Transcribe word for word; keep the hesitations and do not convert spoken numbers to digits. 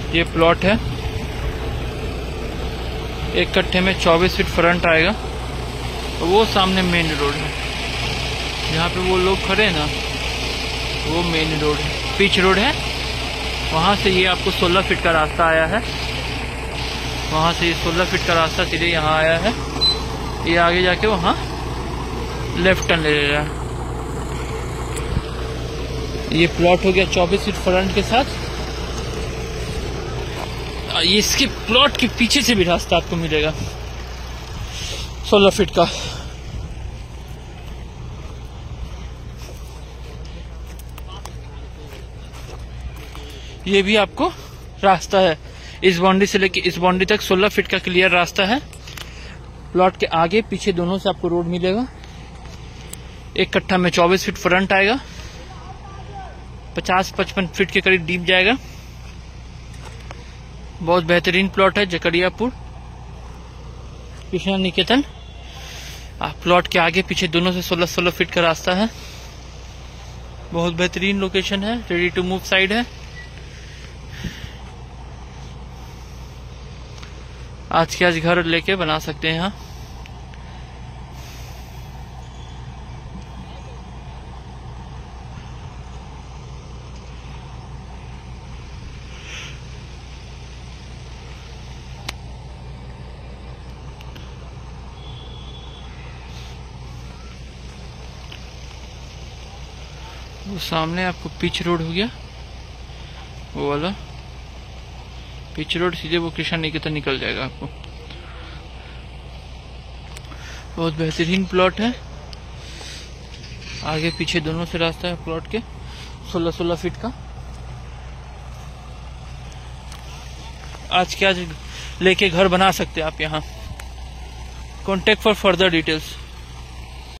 ये प्लॉट है, एक कट्ठे में चौबीस फीट फ्रंट आएगा। वो सामने मेन रोड है, जहाँ पे वो लोग खड़े हैं ना, वो मेन रोड है, पिच रोड है। वहाँ से ये आपको सोलह फीट का रास्ता आया है, वहाँ से ये सोलह फीट का रास्ता सीधे यहाँ आया है। ये आगे जाके वहाँ लेफ्ट टर्न ले रहा है। ये प्लॉट हो गया चौबीस फीट फ्रंट के साथ। ये इसके प्लॉट के पीछे से भी रास्ता आपको मिलेगा सोलह फीट का। ये भी आपको रास्ता है, इस बाउंड्री से लेके इस बाउंड्री तक सोलह फीट का क्लियर रास्ता है। प्लॉट के आगे पीछे दोनों से आपको रोड मिलेगा। एक कट्ठा में चौबीस फीट फ्रंट आएगा, पचास पचपन फीट के करीब डीप जाएगा। बहुत बेहतरीन प्लॉट है, जकरियापुर कृष्णा निकेतन। प्लॉट के आगे पीछे दोनों से सोलह सोलह फीट का रास्ता है। बहुत बेहतरीन लोकेशन है, रेडी टू मूव साइड है। आज के आज घर लेके बना सकते हैं यहाँ। वो सामने आपको पिच रोड हो गया, वो वाला पिच रोड सीधे वो कृष्णा निकेतन निकल जाएगा आपको। बहुत बेहतरीन प्लॉट है, आगे पीछे दोनों से रास्ता है प्लॉट के, सोलह सोलह फीट का। आज के आज लेके घर बना सकते हैं आप यहाँ। Contact for further details.